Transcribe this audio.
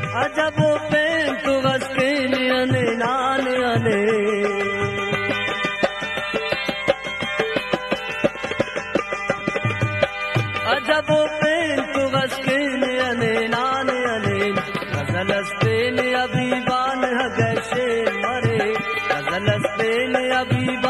अजब पेन तु वस्किन अने नान अने अजब पेन तु वस्किन अने नान अने गजलस्तेन अबीबान हगशे मरे गजलस्तेन अबीबान